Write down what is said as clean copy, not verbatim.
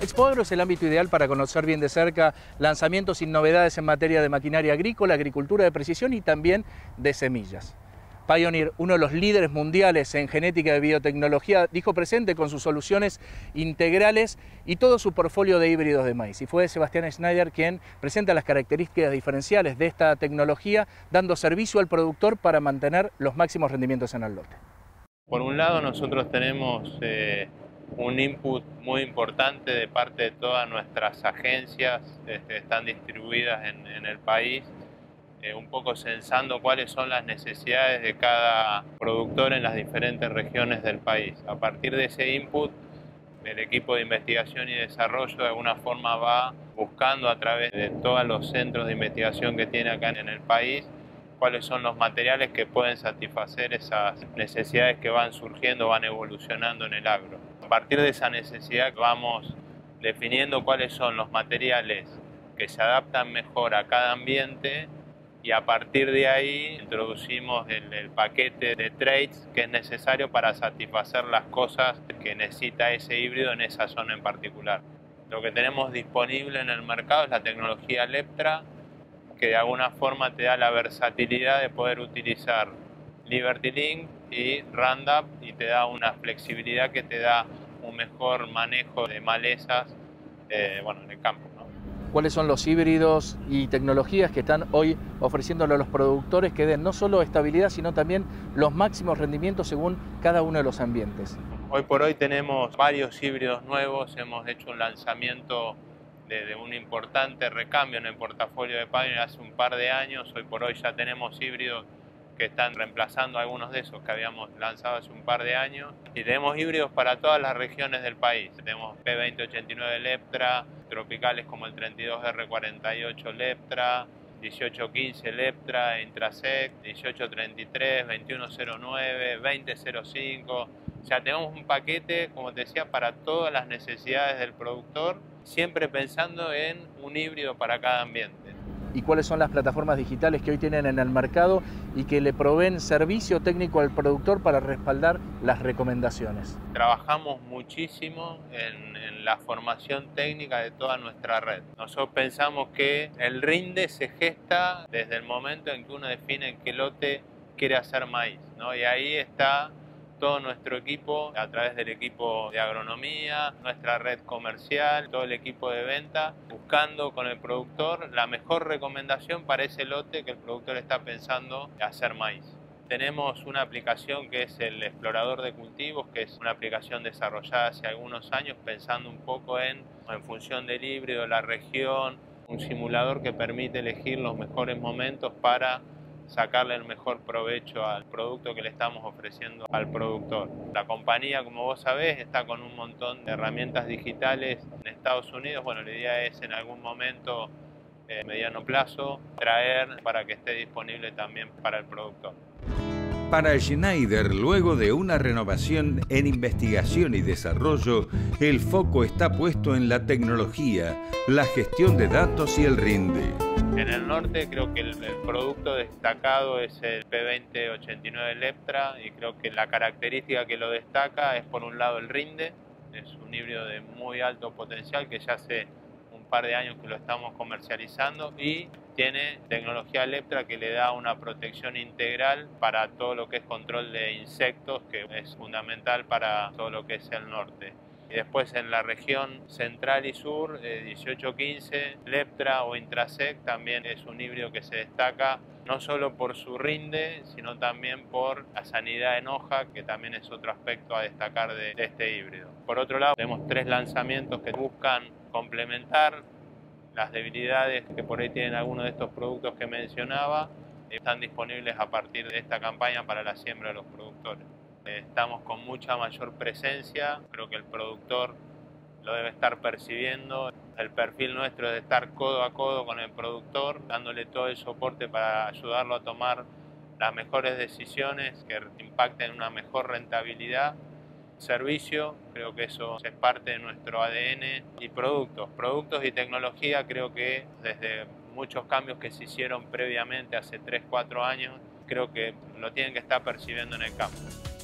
Expoagro es el ámbito ideal para conocer bien de cerca lanzamientos y novedades en materia de maquinaria agrícola, agricultura de precisión y también de semillas. Pioneer, uno de los líderes mundiales en genética de biotecnología, dijo presente con sus soluciones integrales y todo su portfolio de híbridos de maíz. Y fue Sebastián Schneider quien presenta las características diferenciales de esta tecnología, dando servicio al productor para mantener los máximos rendimientos en el lote. Por un lado, nosotros tenemos un input muy importante de parte de todas nuestras agencias que están distribuidas en el país, un poco censando cuáles son las necesidades de cada productor en las diferentes regiones del país. A partir de ese input, el equipo de investigación y desarrollo de alguna forma va buscando a través de todos los centros de investigación que tiene acá en el país cuáles son los materiales que pueden satisfacer esas necesidades que van surgiendo, van evolucionando en el agro. A partir de esa necesidad vamos definiendo cuáles son los materiales que se adaptan mejor a cada ambiente y a partir de ahí introducimos el paquete de traits que es necesario para satisfacer las cosas que necesita ese híbrido en esa zona en particular. Lo que tenemos disponible en el mercado es la tecnología Leptra, que de alguna forma te da la versatilidad de poder utilizar Liberty Link y Roundup y te da una flexibilidad que te da un mejor manejo de malezas en el campo, ¿no? ¿Cuáles son los híbridos y tecnologías que están hoy ofreciéndole a los productores que den no solo estabilidad, sino también los máximos rendimientos según cada uno de los ambientes? Hoy por hoy tenemos varios híbridos nuevos, hemos hecho un lanzamiento de un importante recambio en el portafolio de Pioneer hace un par de años. Hoy por hoy ya tenemos híbridos que están reemplazando algunos de esos que habíamos lanzado hace un par de años. Y tenemos híbridos para todas las regiones del país. Tenemos P2089 Leptra, tropicales como el 32R48 Leptra, 1815 Leptra, Intrasec, 1833, 2109, 2005. O sea, tenemos un paquete, como te decía, para todas las necesidades del productor, siempre pensando en un híbrido para cada ambiente. ¿Y cuáles son las plataformas digitales que hoy tienen en el mercado y que le proveen servicio técnico al productor para respaldar las recomendaciones? Trabajamos muchísimo en la formación técnica de toda nuestra red. Nosotros pensamos que el rinde se gesta desde el momento en que uno define en qué lote quiere hacer maíz, ¿no? Y ahí está todo nuestro equipo, a través del equipo de agronomía, nuestra red comercial, todo el equipo de venta, buscando con el productor la mejor recomendación para ese lote que el productor está pensando hacer maíz. Tenemos una aplicación que es el Explorador de Cultivos, que es una aplicación desarrollada hace algunos años pensando un poco en función del híbrido, la región, un simulador que permite elegir los mejores momentos para sacarle el mejor provecho al producto que le estamos ofreciendo al productor. La compañía, como vos sabés, está con un montón de herramientas digitales en Estados Unidos. Bueno, la idea es en algún momento, mediano plazo, traer para que esté disponible también para el productor. Para Schneider, luego de una renovación en investigación y desarrollo, el foco está puesto en la tecnología, la gestión de datos y el rinde. En el norte creo que el producto destacado es el P2089 Leptra y creo que la característica que lo destaca es por un lado el rinde, es un híbrido de muy alto potencial que ya hace un par de años que lo estamos comercializando y tiene tecnología Leptra que le da una protección integral para todo lo que es control de insectos, que es fundamental para todo lo que es el norte. Y después en la región central y sur, 1815 Leptra o Intrasec también es un híbrido que se destaca no solo por su rinde, sino también por la sanidad en hoja, que también es otro aspecto a destacar de este híbrido. Por otro lado, tenemos 3 lanzamientos que buscan complementar las debilidades que por ahí tienen algunos de estos productos que mencionaba. Están disponibles a partir de esta campaña para la siembra de los productores. Estamos con mucha mayor presencia, creo que el productor lo debe estar percibiendo. El perfil nuestro es de estar codo a codo con el productor, dándole todo el soporte para ayudarlo a tomar las mejores decisiones que impacten en una mejor rentabilidad. Servicio, creo que eso es parte de nuestro ADN, y productos y tecnología, creo que desde muchos cambios que se hicieron previamente hace 3-4 años, creo que lo tienen que estar percibiendo en el campo.